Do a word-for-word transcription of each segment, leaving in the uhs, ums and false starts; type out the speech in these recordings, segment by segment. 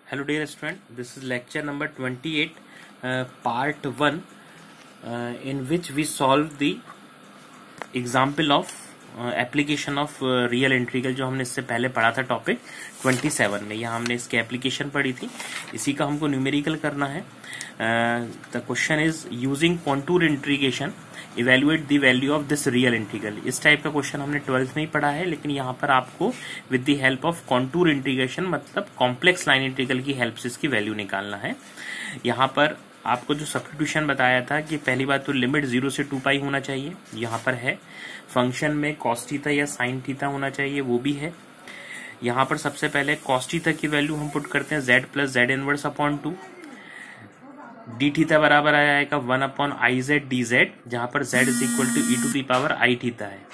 Hello dear student, this is lecture number twenty-eight, uh, part one, uh, in which we solve the example of uh, application of uh, real integral जो हमने इससे पहले पढ़ा था topic सत्ताईस में। यहाँ हमने इसकी एप्लीकेशन पढ़ी थी, इसी का हमको न्यूमेरिकल करना है। The question is using contour integration evaluate the value of this real integral. इस टाइप का क्वेश्चन हमने ट्वेल्थ में ही पढ़ा है, लेकिन यहाँ पर आपको with the help of contour integration मतलब कॉम्प्लेक्स लाइन इंटीग्रल की हेल्प से इसकी वैल्यू निकालना है। यहाँ पर आपको जो सब्स्टिट्यूशन बताया था कि पहली बात तो लिमिट जीरो से टू पाई होना चाहिए, यहाँ पर है। फंक्शन में कॉस थीटा या साइन थीटा होना चाहिए, वो भी है। यहाँ पर सबसे पहले कॉस थीटा की वैल्यू हम पुट करते हैं z plus z inverse upon two. D theta बराबर आ जाएगा one upon I z d z, जहां पर z is equal to e to the power I theta है।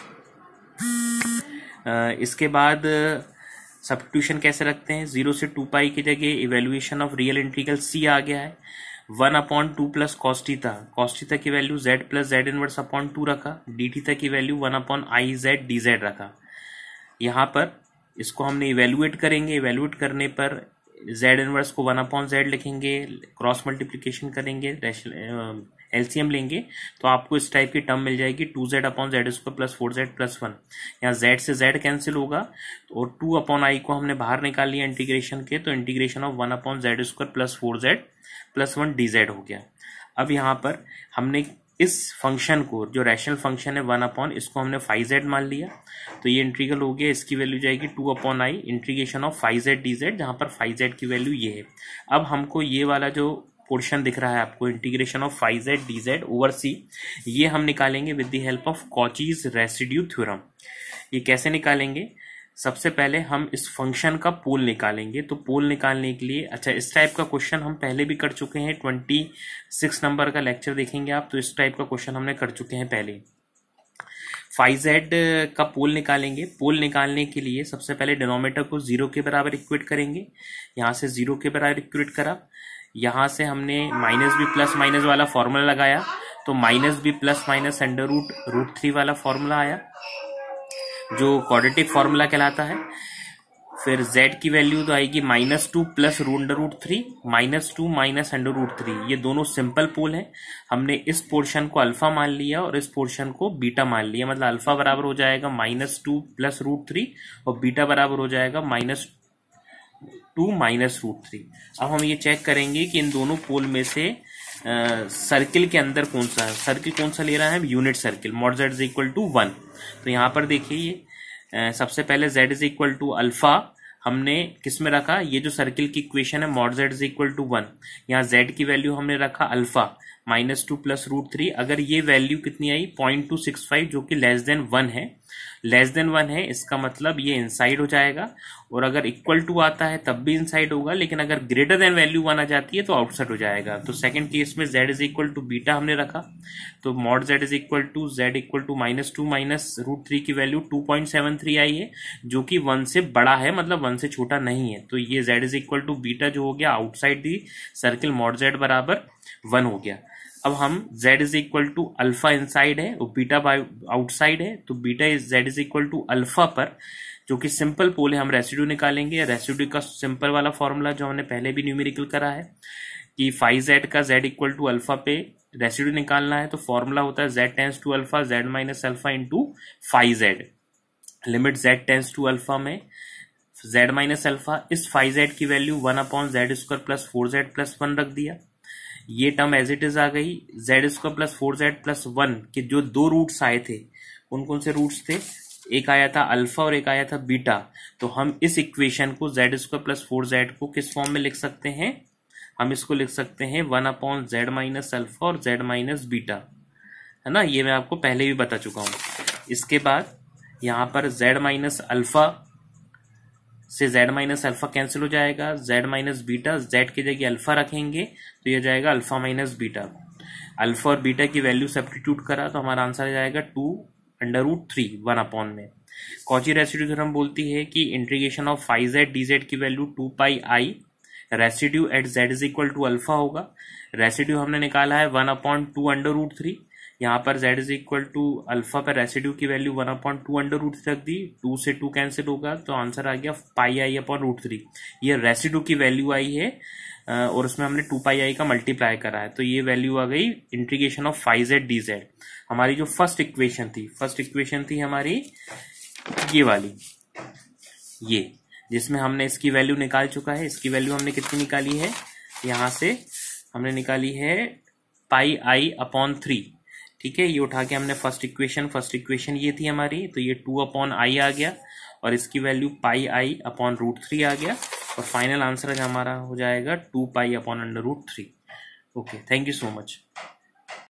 इसके बाद सब्स्टिट्यूशन कैसे रखते हैं, जीरो से टू पाई की जगह evaluation of real integral C आ गया है। One upon two plus cos theta, cos theta की value z plus z inverse upon two रखा। डी थीटा की value one upon I z d z रखा। यहाँ पर इसको हमने इवेल्युएट करेंगे, इवेल्युएट करने पर जेड इनवर्स को वन अपॉन जेड लिखेंगे, क्रॉस मल्टीप्लीकेशन करेंगे, एलसीएम लेंगे तो आपको इस टाइप की टर्म मिल जाएगी two Z upon Z square plus four Z plus one. यहाँ जेड से जेड कैंसिल होगा और टू अपॉन आई को हमने बाहर निकाल लिया इंटीग्रेशन के, तो integration of one upon Z square plus four Z plus one d z हो गया। अब यहाँ पर हमने इस फंक्शन को, जो रैशनल फंक्शन है वन अपॉन, इसको हमने फाइव जेड मान लिया, तो ये इंटीग्रल हो गया। इसकी वैल्यू जाएगी two upon I integration of five z d z, जहां पर फाइव जेड की वैल्यू ये है। अब हमको ये वाला जो पोर्शन दिख रहा है आपको, integration of five z d z over C, ये हम निकालेंगे with the help of Cauchy's residue theorem. ये कैसे निकालेंगे, सबसे पहले हम इस फंक्शन का पोल निकालेंगे। तो पोल निकालने के लिए, अच्छा इस टाइप का क्वेश्चन हम पहले भी कर चुके हैं, ट्वेंटी सिक्स नंबर का लेक्चर देखेंगे आप, तो इस टाइप का क्वेश्चन हमने कर चुके हैं पहले। फाइव जेड का पोल निकालेंगे। पोल निकालने के लिए सबसे पहले डिनोमिनेटर को जीरो के बराबर इक्वेट करेंगे। यहाँ से जीरो के बराबर इक्वेट करा, यहाँ से हमने माइनस बी प्लस माइनस वाला फॉर्मूला लगाया, तो minus B plus minus under root root three वाला फॉर्मूला आया जो क्वाड्रेटिक फॉर्मूला कहलाता है। फिर z की वैल्यू तो आएगी minus two plus root under root three, minus two minus under root three, ये दोनों सिंपल पोल है। हमने इस पोर्शन को अल्फा मान लिया और इस पोर्शन को बीटा मान लिया, मतलब अल्फा बराबर हो जाएगा minus two plus root three और बीटा बराबर हो जाएगा minus two minus root three. अब हम ये चेक करेंगे कि इन दोनों पोल में से सर्किल के अंदर कौन सा है, सर्किल कौन सा ले रहा है, unit circle, mod z is equal to one. तो यहाँ पर देखिए ये सबसे पहले z is equal to alpha हमने किस में रखा, ये जो सर्किल की इक्वेशन है mod z is equal to one, यहाँ z की वैल्यू हमने रखा alpha minus two plus root three. अगर ये वैल्यू कितनी आई पॉइंट टू सिक्स फाइव, जो कि लेस देन वन है, लेस देन वन है, इसका मतलब ये इनसाइड हो जाएगा। और अगर इक्वल टू आता है तब भी इनसाइड होगा, लेकिन अगर ग्रेटर देन वैल्यू वन आ जाती है तो आउटसाइड हो जाएगा। तो सेकंड केस में z is equal to beta हमने रखा, तो mod z is equal to z equal to minus two minus root three की value two point seven three आई है, जो कि वन से बड़ा है, मतलब वन से छोटा नहीं है। तो ये z is equal to beta जो हो गया outside the circle mod z बराबर वन हो गया। अब हम z is equal to alpha inside है और बीटा आउटसाइड है, तो beta is z is equal to alpha पर, जो कि सिंपल पोल है, हम रेसिड्यू निकालेंगे। रेसिड्यू का सिंपल वाला फॉर्मूला जो हमने पहले भी न्यूमेरिकल करा है कि फाइव जेड का z इक्वल टू अल्फा पे रेसिड्यू निकालना है, तो फॉर्मूला होता है z tends to alpha z minus alpha into five z. Limit z tends to alpha में z माइनस अल्फा, इस फाइव जेड की value one upon Z square plus four Z plus one रख दिया। ये term as it is आ गई। Z square plus four Z plus one के जो दो रूट्स आए थे, कौन कौन से रूट्स थे, एक आया था अल्फा और एक आया था बीटा। तो हम इस इक्वेशन को z square plus four z को किस फॉर्म में लिख सकते हैं, हम इसको लिख सकते हैं one upon z minus alpha और जेड माइनस बीटा, है ना, ये मैं आपको पहले भी बता चुका हूं। इसके बाद यहाँ पर जेड माइनस अल्फा से z माइनस अल्फा कैंसिल हो जाएगा, z माइनस बीटा, z की जगह अल्फा रखेंगे तो ये जाएगा अल्फा माइनस बीटा। अल्फा और बीटा की वैल्यू सब्स्टिट्यूट करा तो हमारा आंसर आ जाएगा two under root three one upon में। कॉची रेसिड्यू थ्योरम बोलती है कि integration of five z d z की value two pi I residue at z is equal to alpha होगा। रेसिड्यू हमने निकाला है one upon two under root three, यहाँ पर z is equal to alpha पर रेसिड्यू की value one upon two under root रख दी, टू से टू कैंसिल होगा तो आंसर आ गया pi I upon root three. ये रेसिड्यू की वैल्यू आई है और उसमें हमने टू पाई आई का मल्टीप्लाई करा है, तो ये वैल्यू आ गई integration of five z d z. हमारी जो फर्स्ट इक्वेशन थी फर्स्ट इक्वेशन थी हमारी ये वाली, ये जिसमें हमने इसकी वैल्यू निकाल चुका है। इसकी वैल्यू हमने कितनी निकाली है, यहाँ से हमने निकाली है पाई आई अपॉन थ्री। ठीक है, ये उठा के हमने फर्स्ट इक्वेशन फर्स्ट इक्वेशन ये थी हमारी, तो ये टू अपॉन आई आ गया और इसकी value pi I upon root three आ गया और फाइनल आंसर हमारा हो जाएगा two pi upon under root three. Okay, thank you so much.